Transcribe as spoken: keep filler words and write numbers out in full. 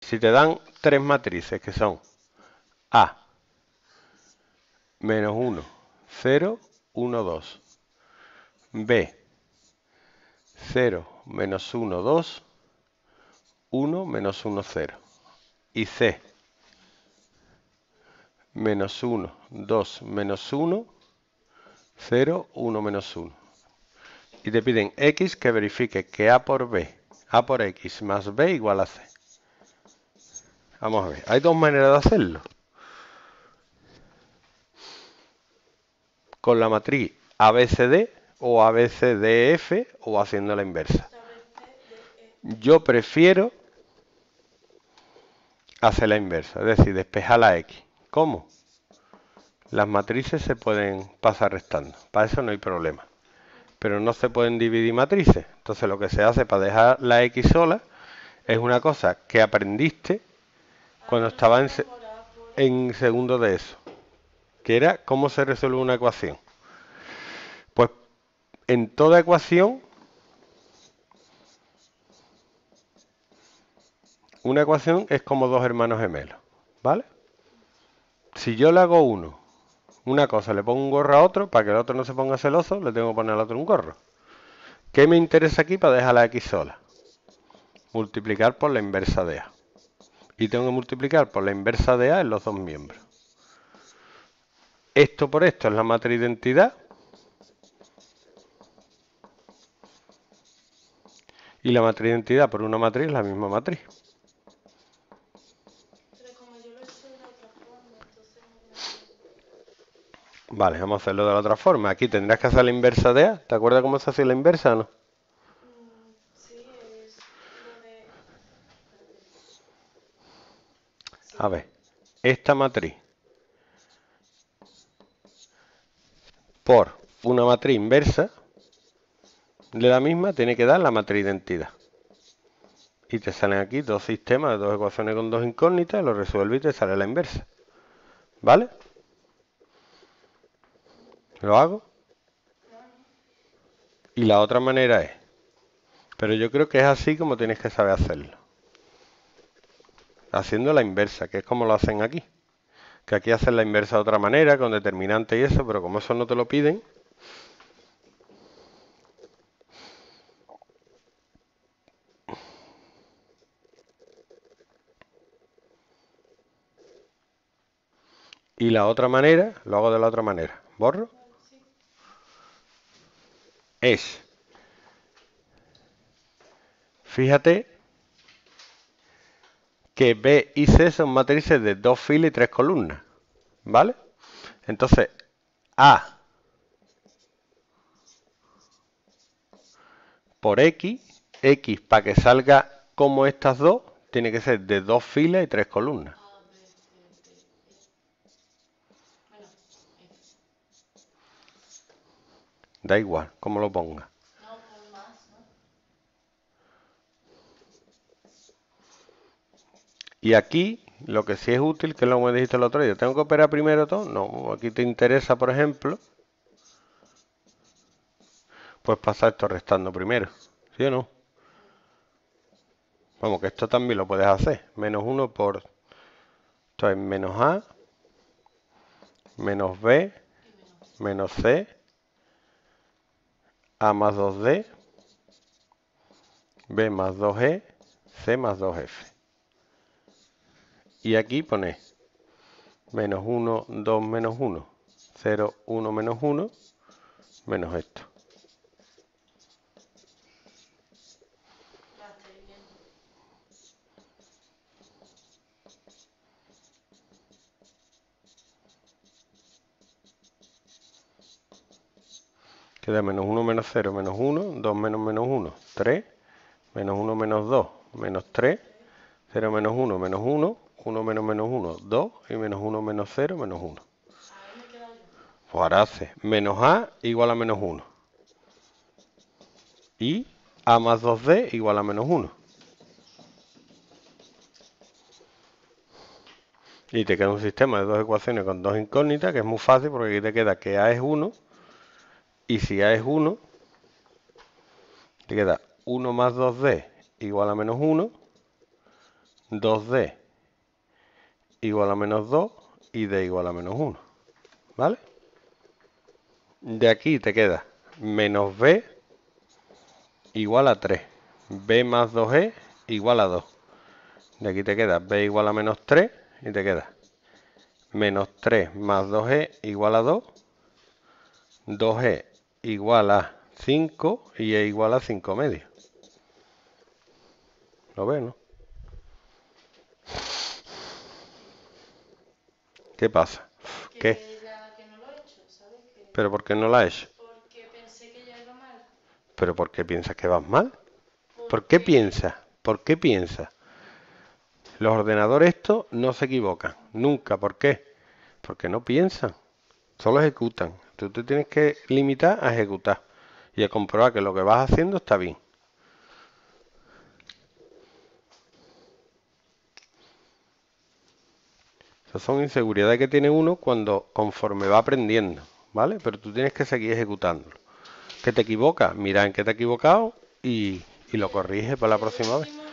Si te dan tres matrices que son A, menos uno, cero, uno, dos. B, cero, menos uno, dos, uno, menos uno, cero. Y C, menos uno, dos, menos uno, cero, uno, menos uno. Y te piden X que verifique que A por B, A por X más B igual a C. Vamos a ver, hay dos maneras de hacerlo. Con la matriz A B C D o A B C D F o haciendo la inversa. Yo prefiero hacer la inversa, es decir, despejar la X. ¿Cómo? Las matrices se pueden pasar restando, para eso no hay problema. Pero no se pueden dividir matrices. Entonces lo que se hace para dejar la X sola es una cosa que aprendiste cuando estaba en, se en segundo de eso, que era cómo se resuelve una ecuación. Pues en toda ecuación, una ecuación es como dos hermanos gemelos, ¿vale? Si yo le hago uno, una cosa, le pongo un gorro a otro, para que el otro no se ponga celoso, le tengo que poner al otro un gorro. ¿Qué me interesa aquí para dejar la X sola? Multiplicar por la inversa de A. Y tengo que multiplicar por la inversa de A en los dos miembros. Esto por esto es la matriz de identidad. Y la matriz de identidad por una matriz es la misma matriz. Vale, vamos a hacerlo de la otra forma. Aquí tendrás que hacer la inversa de A. ¿Te acuerdas cómo se hacía la inversa o no? A ver, esta matriz por una matriz inversa de la misma tiene que dar la matriz de identidad. Y te salen aquí dos sistemas de dos ecuaciones con dos incógnitas, lo resuelves y te sale la inversa. ¿Vale? ¿Lo hago? Y la otra manera es, pero yo creo que es así como tienes que saber hacerlo. Haciendo la inversa, que es como lo hacen aquí. Que aquí hacen la inversa de otra manera, con determinante y eso, pero como eso no te lo piden. Y la otra manera, lo hago de la otra manera. Borro. Es, fíjate que B y C son matrices de dos filas y tres columnas. ¿Vale? Entonces, A por X, X para que salga como estas dos, tiene que ser de dos filas y tres columnas. Da igual, como lo ponga. Y aquí, lo que sí es útil, que es lo que me dijiste el otro día, ¿tengo que operar primero todo? No, aquí te interesa, por ejemplo, pues pasar esto restando primero, ¿sí o no? Vamos, que esto también lo puedes hacer. Menos uno por... Esto es menos A, menos B, menos C, A más dos D, B más dos E, C más dos F. Y aquí pones menos uno, dos menos uno, cero, uno menos uno, menos esto. Queda menos uno menos cero menos uno, dos menos menos uno, tres, menos uno menos dos, menos tres, cero menos uno menos uno, uno menos menos uno, dos y menos uno menos cero menos uno. Pues ahora hace menos A igual a menos uno. Y A más dos D igual a menos uno. Y te queda un sistema de dos ecuaciones con dos incógnitas, que es muy fácil porque aquí te queda que A es uno. Y si A es uno, te queda uno más dos D igual a menos uno. dos d igual a menos dos y d igual a menos uno. ¿Vale? De aquí te queda menos b igual a tres. B más dos e igual a dos. De aquí te queda b igual a menos tres y te queda menos tres más dos e igual a dos. dos e igual a cinco y e igual a cinco medios. ¿Lo ves, no? ¿Qué pasa? Que ¿Qué? ya que no lo he hecho, ¿sabes? Que... ¿Pero por qué no la has hecho? Porque pensé que ya iba mal. ¿Pero por qué piensas que vas mal? ¿Por qué Porque... piensas? ¿Por qué piensas? Los ordenadores estos no se equivocan, nunca. ¿Por qué? Porque no piensan, solo ejecutan. Tú te tienes que limitar a ejecutar y a comprobar que lo que vas haciendo está bien. Esas son inseguridades que tiene uno cuando conforme va aprendiendo, ¿vale? Pero tú tienes que seguir ejecutándolo. ¿Que te equivocas? Mira en qué te has equivocado y, y lo corriges para la próxima vez.